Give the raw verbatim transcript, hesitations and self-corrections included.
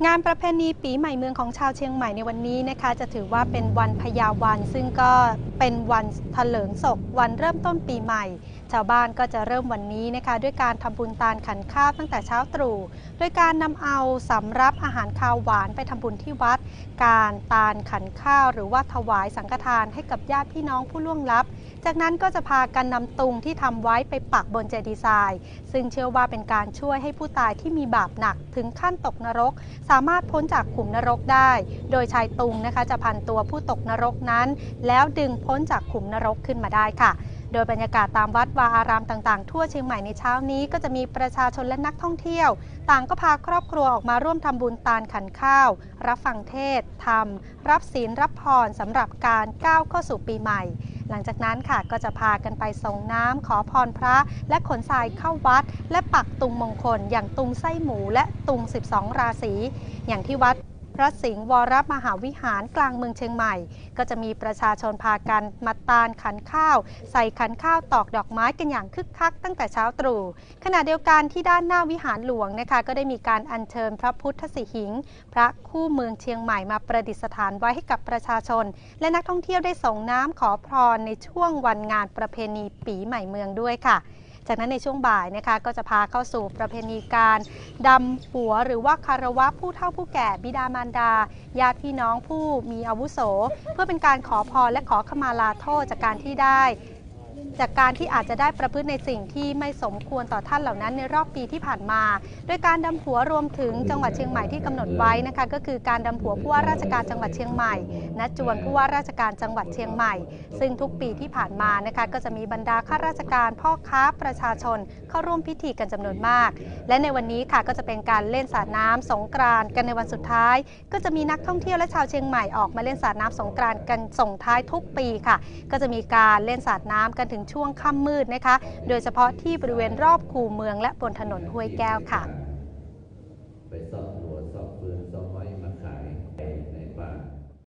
านประเพณีปีใหม่เมืองของชาวเชียงใหม่ในวันนี้นะคะจะถือว่าเป็นวันพญาวันซึ่งก็เป็นวันเถลิงศกวันเริ่มต้นปีใหม่ชาวบ้านก็จะเริ่มวันนี้นะคะด้วยการทำบุญตาลขันข้าวตั้งแต่เช้าตรู่โดยการนำเอาสำรับอาหารคาวหวานไปทำบุญที่วัดการตาลขันข้าวหรือว่าถวายสังฆทานให้กับญาติพี่น้องผู้ล่วงลับจากนั้นก็จะพากันนำตุงที่ทำไว้ไปปักบนเจดีย์ทรายซึ่งเชื่อว่าเป็นการช่วยให้ผู้ตายที่มีบาปหนักถึงขั้นตกนรกสามารถพ้นจากขุมนรกได้โดยชายตุงนะคะจะพันตัวผู้ตกนรกนั้นแล้วดึงพ้นจากขุมนรกขึ้นมาได้ค่ะโดยบรรยากาศตามวัดวาอารามต่างๆทั่วเชียงใหม่ในเช้านี้ก็จะมีประชาชนและนักท่องเที่ยวต่างก็พาครอบครัวออกมาร่วมทำบุญตาลขันข้าวรับฟังเทศน์ธรรมรับศีลรับพรสำหรับการก้าวเข้าสู่ปีใหม่หลังจากนั้นค่ะก็จะพากันไปส่งน้ำขอพรพระและขนทรายเข้าวัดและปักตุงมงคลอย่างตุงไส้หมูและตุงสิบสองราศีอย่างที่วัดพระสิงห์วรมหาวิหารกลางเมืองเชียงใหม่ก็จะมีประชาชนพากันมาตาลขันข้าวใส่ขันข้าวตอกดอกไม้กันอย่างคึกคักตั้งแต่เช้าตรู่ขณะเดียวกันที่ด้านหน้าวิหารหลวงนะคะก็ได้มีการอัญเชิญพระพุทธสิหิงค์พระคู่เมืองเชียงใหม่มาประดิษฐานไว้ให้กับประชาชนและนักท่องเที่ยวได้ส่งน้ำขอพรในช่วงวันงานประเพณีปีใหม่เมืองด้วยค่ะจากนั้นในช่วงบ่ายนะคะก็จะพาเข้าสู่ประเพณีการดำหัวหรือว่าคารวะผู้เฒ่าผู้แก่บิดามารดาญาติพี่น้องผู้มีอาวุโสเพื่อเป็นการขอพรและขอขมาลาโทษจากการที่ได้จากการที่อาจจะได้ประพฤติในสิ่งที่ไม่สมควรต่อท่านเหล่านั้นในรอบปีที่ผ่านมาโดยการดำหัวรวมถึงจังหวัดเชียงใหม่ที่กำหนดไว้นะคะก็คือการดำหัวผู้ว่าราชการจังหวัดเชียงใหม่ณจวนผู้ว่าราชการจังหวัดเชียงใหม่ซึ่งทุกปีที่ผ่านมานะคะก็จะมีบรรดาข้าราชการพ่อค้าประชาชนเข้าร่วมพิธีกันจำนวนมากและในวันนี้ค่ะก็จะเป็นการเล่นสาดน้ำสงกรานต์กันในวันสุดท้ายก็จะมีนักท่องเที่ยวและชาวเชียงใหม่ออกมาเล่นสาดน้ำสงกรานต์กันส่งท้ายทุกปีค่ะก็จะมีการเล่นสาดน้ำกันถึงช่วงค่ำมืดนะคะโดยเฉพาะที่บริเวณรอบคูเมืองและบนถนนห้วยแก้วค่ะ